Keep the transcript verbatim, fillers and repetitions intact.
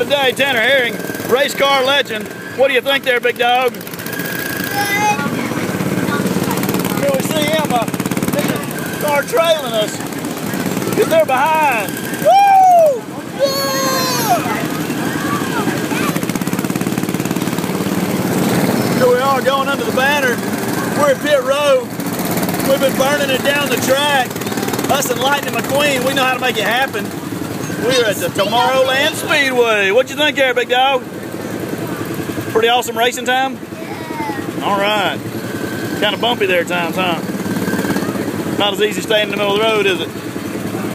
today, Tanner Herring, race car legend. What do you think there, big dog? Good. Here we see him, uh, car trailing us. Because they're behind. Woo! Yeah! Here we are going under the banner. We're at pit road. We've been burning it down the track. Us and Lightning McQueen, we know how to make it happen. We're at the Tomorrowland Speedway. What'd you think there, big dog? Pretty awesome racing time? Yeah. All right. Kind of bumpy there at times, huh? Not as easy staying in the middle of the road, is it?